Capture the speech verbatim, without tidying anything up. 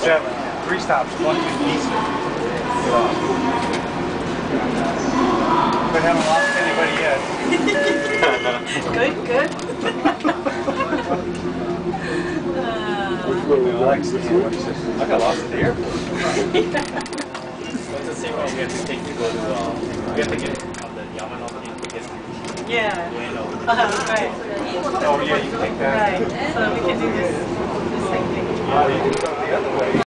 seven. Three stops, one to east. But haven't lost anybody yet. Good, good. Which way was that? This way? I got lost at the airport. What's the same route we have to take to go to, uh, we have to get on the Yamanote to get to Yeah. Ueno. Uh, right. Oh yeah, you can take that. Right. So we can do this, this same thing. Oh, you can go the other way.